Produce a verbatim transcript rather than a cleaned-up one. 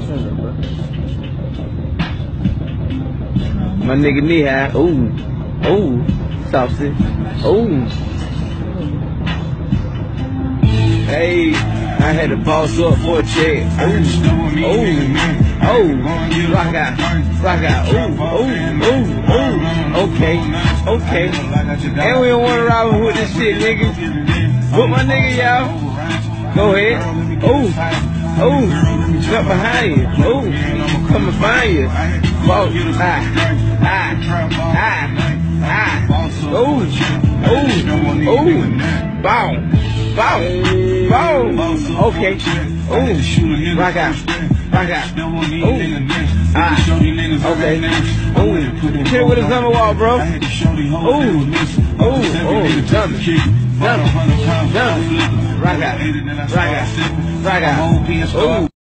My nigga knee high. Ooh. Ooh. Saucy. Ooh. Hey, I had to boss up for a check. Ooh. Ooh. Oh. Rock out. Rock out. Ooh. Ooh. Ooh. Ooh. Okay. Okay. And we don't want to ride with this shit, nigga. Put my nigga, y'all. Go ahead. Ooh. Ooh, jump behind you. Ooh, come and find you. Boss, ah, ah, ah, ah. Ooh, ooh, ooh. Bow, bow, bow. Okay. Ooh, rock out, rock out. Ooh, ah, okay. Ooh, hit it with a summer wall, bro. Ooh, ooh, ooh, jumping, jumping, jumping. Rock out, rock out, rock out. Ooh.